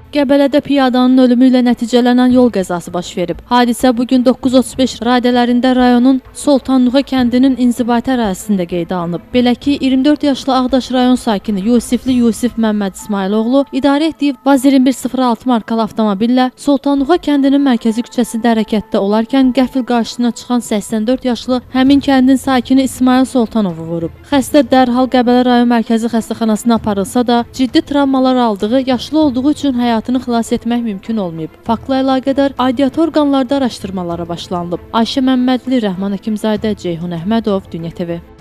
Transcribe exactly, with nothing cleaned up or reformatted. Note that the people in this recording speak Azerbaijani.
Qəbələdə piyadanın ölümü ilə nəticələnən yol qəzası baş verib. Hadisə bugün doqquz otuz beş radələrində rayonun Sultanluğa kəndinin inzibati ərazisində qeydə alınıb. Belə ki, iyirmi dörd yaşlı Ağdaş rayon sakini Yusifli Yusif Məmməd İsmailoğlu idarə etdiyi Vaz iyirmi bir sıfır altı markalı avtomobillə Sultanluğa kəndinin mərkəzi küçəsində hərəkətdə olarkən qəfil qarşısına çıxan səksən dörd yaşlı həmin kəndin sakini İsmail Sultanovu vurub. Xəstə dərhal Qəbələ rayon mərkəzi xəstəxanasına aparılsa da, ciddi travmalar aldığı, yaşlı olduğu üçün həyatını xilas etmək mümkün olmayıb. Faktla əlaqədar aidiyyatı orqanlarda araşdırmalara başlanılıb. Ayşə Məmmədli, Rəhman Həkimzadə, Ceyhun Əhmədov, Dünya T V.